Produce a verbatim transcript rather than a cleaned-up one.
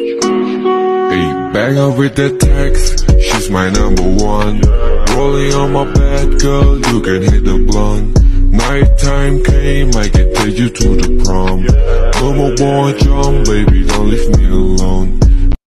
Hey, back up with that text, she's my number one. Rolling on my bed, girl, you can hit the blunt. Nighttime came, I can take you to the prom. No more boy jump, baby, don't leave me alone.